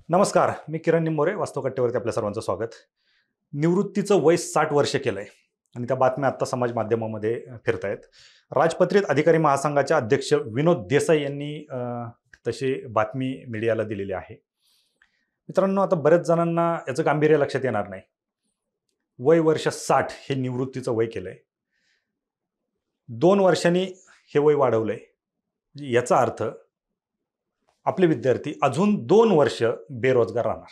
नमस्कार, मी किरण निंबोरे. वास्तवकट्टेवरती आपल्या सर्वांचं स्वागत. निवृत्तीचं वय 60 वर्ष केलंय आणि त्या बातम्या आत्ता समाज माध्यमामध्ये फिरतायत. राजपत्रित अधिकारी महासंघाचे अध्यक्ष विनोद देसाई यांनी तशी बातमी मीडियाला दिलेली आहे. मित्रांनो, आता बऱ्याच जणांना याचं गांभीर्य लक्षात येणार नाही. वय वर्ष 60 हे निवृत्तीचं वय केलंय. 2 वर्षांनी हे वय वाढवलंय. याचा अर्थ आपले विद्यार्थी अजून 2 वर्ष बेरोजगार राहणार.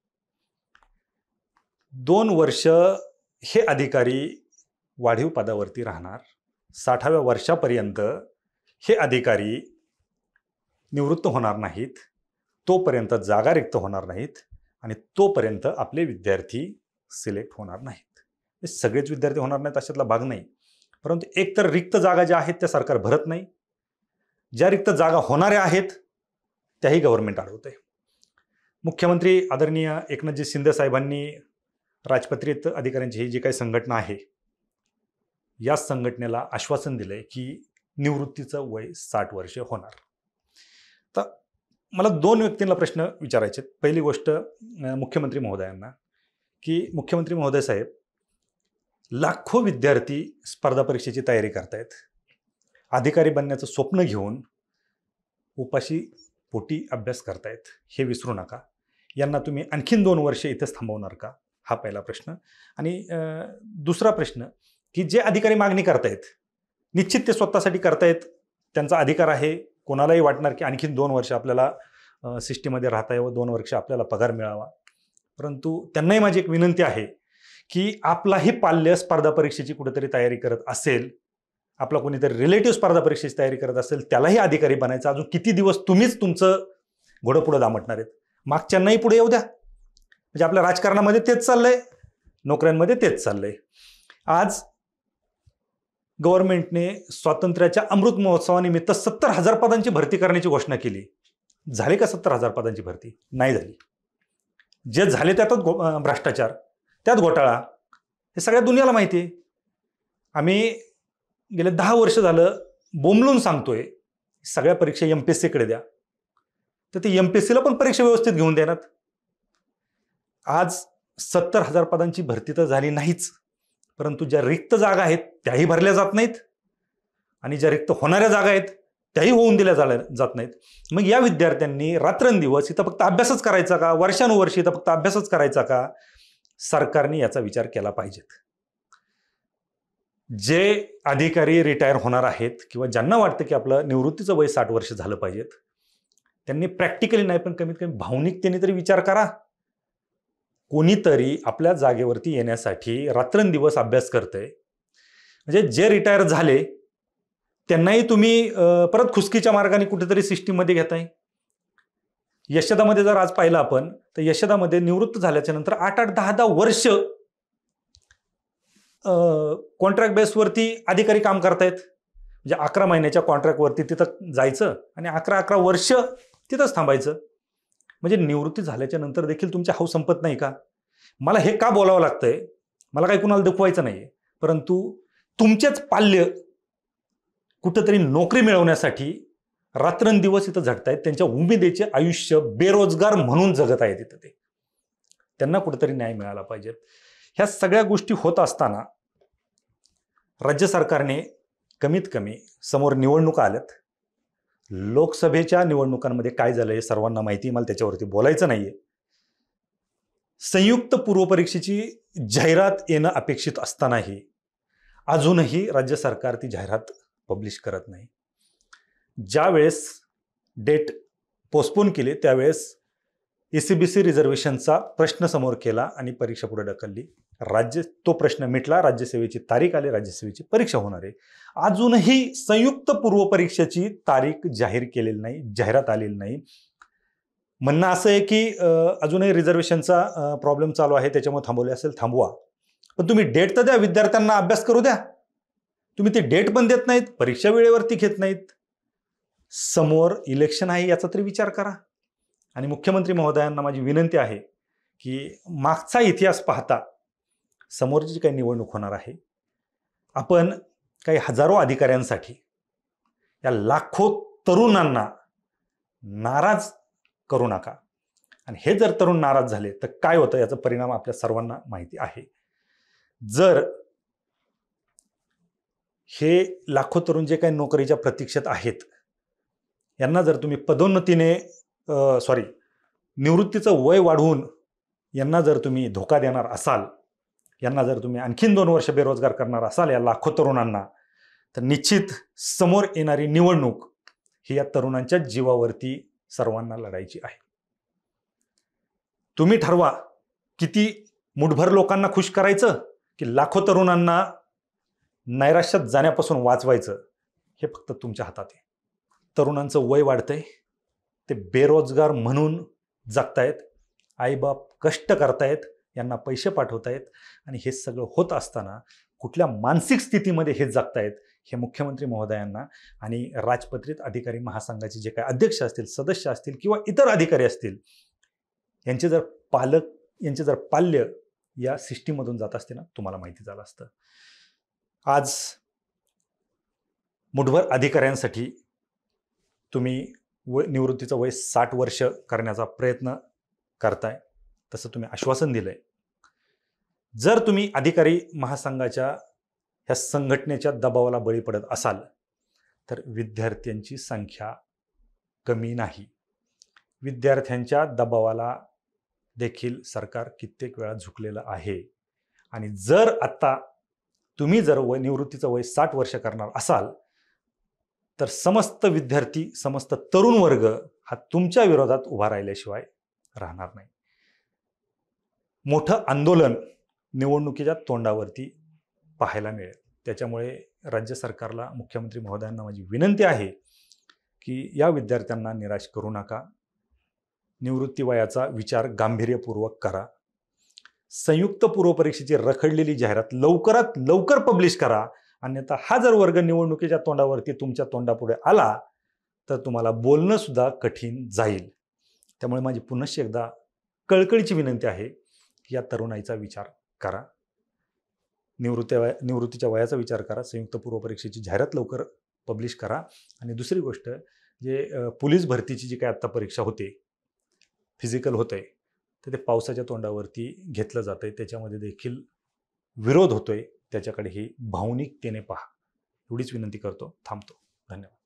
2 वर्ष हे अधिकारी वाढीव पदावरती राहणार. 60व्या वर्षापर्यंत हे अधिकारी निवृत्त होणार नाहीत. तोपर्यंत जागा रिक्त होणार नाहीत आणि तोपर्यंत आपले विद्यार्थी सिलेक्ट होणार नाहीत. हे सगळेच विद्यार्थी होणार नाहीत अशातला भाग नाही, परंतु एकतर रिक्त जागा ज्या आहेत त्या सरकार भरत नाही. ज्या रिक्त जागा होणाऱ्या आहेत त्याही गव्हर्नमेंट अडवते. मुख्यमंत्री आदरणीय एकनाथजी शिंदे साहेबांनी राजपत्रित अधिकाऱ्यांची ही जी काही संघटना आहे, या संघटनेला आश्वासन दिलंय की निवृत्तीचं वय 60 वर्ष होणार. तर मला 2 व्यक्तींना प्रश्न विचारायचे. पहिली गोष्ट मुख्यमंत्री महोदयांना, की मुख्यमंत्री महोदय साहेब, लाखो विद्यार्थी स्पर्धा परीक्षेची तयारी करतायत. अधिकारी बनण्याचं स्वप्न घेऊन उपाशी पोटी अभ्यास करतायत, हे विसरू नका. यांना तुम्ही आणखीन 2 वर्ष इथेच थांबवणार का? हा पहिला प्रश्न. आणि दुसरा प्रश्न, की जे अधिकारी मागणी करतायत, निश्चित ते स्वतःसाठी करतायत, त्यांचा अधिकार आहे. कोणालाही वाटणार की आणखीन 2 वर्ष आपल्याला सिस्टीममध्ये राहता यावं, 2 वर्ष आपल्याला पगार मिळावा. परंतु त्यांनाही माझी एक विनंती आहे की आपलाही पाल्य स्पर्धा परीक्षेची कुठेतरी तयारी करत असेल, आपला कोणीतरी रिलेटिव्ह स्पर्धा परीक्षेची तयारी करत असेल, त्यालाही अधिकारी बनायचं. अजून किती दिवस तुम्हीच तुमचं घोडं पुढं दामटणार आहेत? मागच्यांनाही पुढे येऊ द्या. म्हणजे आपल्या राजकारणामध्ये तेच चाललंय, नोकऱ्यांमध्ये तेच चाललंय. आज गव्हर्नमेंटने स्वातंत्र्याच्या अमृत महोत्सवानिमित्त 70,000 पदांची भरती करण्याची घोषणा केली. झाली का 70,000 पदांची भरती? नाही झाली. जे झाले त्यातच भ्रष्टाचार, त्यात घोटाळा, हे सगळ्या दुनियाला माहिती आहे. आम्ही गेले 10 वर्ष झालं बोंबलून सांगतोय सगळ्या परीक्षा MPSCकडे द्या, तर ते MPSCला पण परीक्षा व्यवस्थित घेऊन देणार. आज 70,000 पदांची भरती तर झाली नाहीच, परंतु ज्या रिक्त जागा आहेत त्याही भरल्या जात नाहीत आणि ज्या रिक्त होणाऱ्या जागा आहेत त्याही होऊन दिल्या जात नाहीत. मग या विद्यार्थ्यांनी रात्रंदिवस इथं फक्त अभ्यासच करायचा का? वर्षानुवर्षी इथं फक्त अभ्यासच करायचा का? सरकारने याचा विचार केला पाहिजेत. जे अधिकारी रिटायर होणार आहेत किंवा ज्यांना वाटतं की आपलं निवृत्तीचं वय 60 वर्ष झालं पाहिजेत, त्यांनी प्रॅक्टिकली नाही पण कमीत कमी भावनिकतेने तरी विचार करा. कोणीतरी आपल्या जागेवरती येण्यासाठी रात्रंदिवस अभ्यास करतंय. म्हणजे जे रिटायर झाले त्यांनाही तुम्ही परत खुसकीच्या मार्गाने कुठेतरी सिस्टीममध्ये घेताय. यशदामध्ये जर आज पाहिलं आपण, तर यशदामध्ये निवृत्त झाल्याच्या नंतर 8-8, 10-10 वर्ष कॉन्ट्रॅक्ट बेसवरती अधिकारी काम करतायत. म्हणजे 11 महिन्याच्या कॉन्ट्रॅक्टवरती तिथं जायचं आणि 11-11 वर्ष तिथंच थांबायचं. म्हणजे निवृत्ती झाल्याच्या नंतर देखील तुमची हौस संपत नाही का? मला हे का बोलावं लागतंय? मला काही कुणाला दुखवायचं नाहीये, परंतु तुमचेच पाल्य कुठंतरी नोकरी मिळवण्यासाठी रात्रंदिवस इथं झटतायत. त्यांच्या उमेदीचे आयुष्य बेरोजगार म्हणून जगत आहेत इथं ते. त्यांना कुठेतरी न्याय मिळाला पाहिजे. ह्या सगळ्या गोष्टी होत असताना राज्य सरकारने कमीत कमी समोर निवडणुका आल्यात. लोकसभेच्या निवडणुकांमध्ये काय झालं हे सर्वांना माहिती, मला त्याच्यावरती बोलायचं नाहीये. संयुक्त पूर्वपरीक्षेची जाहिरात येणं अपेक्षित असतानाही अजूनही राज्य सरकार ती जाहिरात पब्लिश करत नाही. ज्या वेळेस डेट पोस्टपोन केली त्यावेळेस ECBC रिझर्वेशनचा प्रश्न समोर केला आणि परीक्षा पुढे ढकलली. तो प्रश्न मिटला, राज्यसेवेची तारीख आली, राज्यसेवेची परीक्षा होणार आहे. अजूनही संयुक्त पूर्व परीक्षेची तारीख जाहीर केलेली नाही, जाहिरात आलेली नाही. म्हणणं असं आहे की अजूनही रिझर्वेशनचा प्रॉब्लेम चालू आहे, त्याच्यामुळे थांबवले असेल, थांबवा. पण तुम्ही डेट तर द्या, विद्यार्थ्यांना अभ्यास करू द्या. तुम्ही ती डेट पण देत नाहीत, परीक्षा वेळेवरती घेत नाहीत. समोर इलेक्शन आहे याचा तरी विचार करा. आणि मुख्यमंत्री महोदयांना माझी विनंती आहे की मागचा इतिहास पाहता समोरची जी काही निवडणूक होणार आहे, आपण काही हजारो अधिकाऱ्यांसाठी, या लाखो तरुणांना नाराज करू नका. आणि हे जर तरुण नाराज झाले तर काय होतं याचा परिणाम आपल्या सर्वांना माहिती आहे. जर हे लाखो तरुण जे काही नोकरीच्या प्रतीक्षेत आहेत, यांना जर तुम्ही पदोन्नतीने निवृत्तीचं वय वाढवून यांना जर तुम्ही धोका देणार असाल, यांना जर तुम्ही आणखीन 2 वर्ष बेरोजगार करणार असाल या लाखो तरुणांना, तर निश्चित समोर येणारी निवडणूक ही या तरुणांच्या जीवावरती सर्वांना लढायची आहे. तुम्ही ठरवा किती मुठभर लोकांना खुश करायचं की लाखो तरुणांना नैराश्यात जाण्यापासून वाचवायचं, हे फक्त तुमच्या हातात आहे. तरुणांचं वय वाढतंय, ते बेरोजगार म्हणून जगतायत, आईबाप कष्ट करतायत, यांना पैसे पाठवतायत आणि हे सगळं होत असताना कुठल्या मानसिक स्थितीमध्ये हे जगतायत हे मुख्यमंत्री महोदयांना आणि राजपत्रित अधिकारी महासंघाचे जे काही अध्यक्ष असतील, सदस्य असतील किंवा इतर अधिकारी असतील, यांचे जर पाल्य या सिस्टीममधून जात असते ना, तुम्हाला माहिती झालं असतं. आज मुठभर अधिकाऱ्यांसाठी तुम्ही निवृत्तीचं वय 60 वर्ष करण्याचा प्रयत्न करताय, तसं तुम्ही आश्वासन दिलंय. जर तुम्ही अधिकारी महासंघाच्या ह्या संघटनेच्या दबावाला बळी पडत असाल तर विद्यार्थ्यांची संख्या कमी नाही. विद्यार्थ्यांच्या दबावाला देखील सरकार कित्येक वेळा झुकलेलं आहे. आणि जर आता तुम्ही जर निवृत्तीचं वय 60 वर्ष करणार असाल तर समस्त विद्यार्थी, समस्त तरुण वर्ग हा तुमच्या विरोधात उभा राहिल्याशिवाय राहणार नाही. मोठं आंदोलन निवडणुकीच्या तोंडावरती पाहायला मिळेल. त्याच्यामुळे राज्य सरकारला, मुख्यमंत्री महोदयांना माझी विनंती आहे की या विद्यार्थ्यांना निराश करू नका. निवृत्ती वयाचा विचार गांभीर्यपूर्वक करा. संयुक्त पूर्वपरीक्षेची रखडलेली जाहिरात लवकरात लवकर पब्लिश करा. अन्यथा हा जर वर्ग निवडणुकीच्या तोंडावरती तुमच्या तोंडापुढे आला तर तुम्हाला बोलणं सुद्धा कठीण जाईल. त्यामुळे माझी पुनश्च एकदा कळकळीची विनंती आहे की या तरुणाईचा विचार करा. निवृत्तीच्या वयाचा विचार करा. संयुक्त पूर्वपरीक्षेची जाहिरात लवकर पब्लिश करा. आणि दुसरी गोष्ट, जे पोलीस भरतीची जी काही आत्ता परीक्षा होते, फिजिकल होतंय, तर ते पावसाच्या तोंडावरती घेतलं जातंय, त्याच्यामध्ये देखील विरोध होतोय. त्याच्याकडेही भावनिकतेने पहा. एवढीच विनंती करतो. थांबतो. धन्यवाद.